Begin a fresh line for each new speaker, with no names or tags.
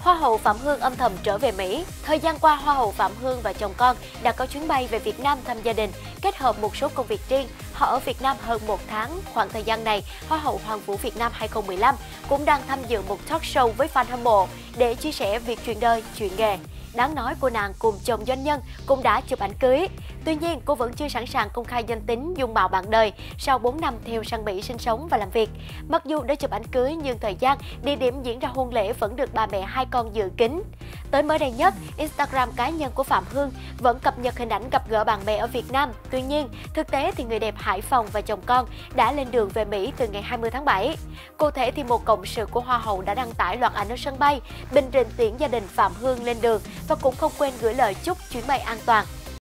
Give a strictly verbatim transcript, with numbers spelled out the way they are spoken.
Hoa hậu Phạm Hương âm thầm trở về Mỹ. Thời gian qua, Hoa hậu Phạm Hương và chồng con đã có chuyến bay về Việt Nam thăm gia đình, kết hợp một số công việc riêng. Họ ở Việt Nam hơn một tháng. Khoảng thời gian này, Hoa hậu Hoàng vũ Việt Nam hai không một lăm cũng đang tham dự một talk show với fan hâm mộ để chia sẻ việc chuyện đời, chuyện nghề. Đáng nói, cô nàng cùng chồng doanh nhân cũng đã chụp ảnh cưới. Tuy nhiên, cô vẫn chưa sẵn sàng công khai danh tính, dung mạo bạn đời sau bốn năm theo sang Mỹ sinh sống và làm việc. Mặc dù đã chụp ảnh cưới nhưng thời gian, địa điểm diễn ra hôn lễ vẫn được ba mẹ hai con giữ kín. Tới mới đây nhất, Instagram cá nhân của Phạm Hương vẫn cập nhật hình ảnh gặp gỡ bạn bè ở Việt Nam. Tuy nhiên, thực tế thì người đẹp Hải Phòng và chồng con đã lên đường về Mỹ từ ngày hai mươi tháng bảy. Cụ thể thì một cộng sự của Hoa hậu đã đăng tải loạt ảnh ở sân bay, Bình Định tiễn gia đình Phạm Hương lên đường và cũng không quên gửi lời chúc chuyến bay an toàn.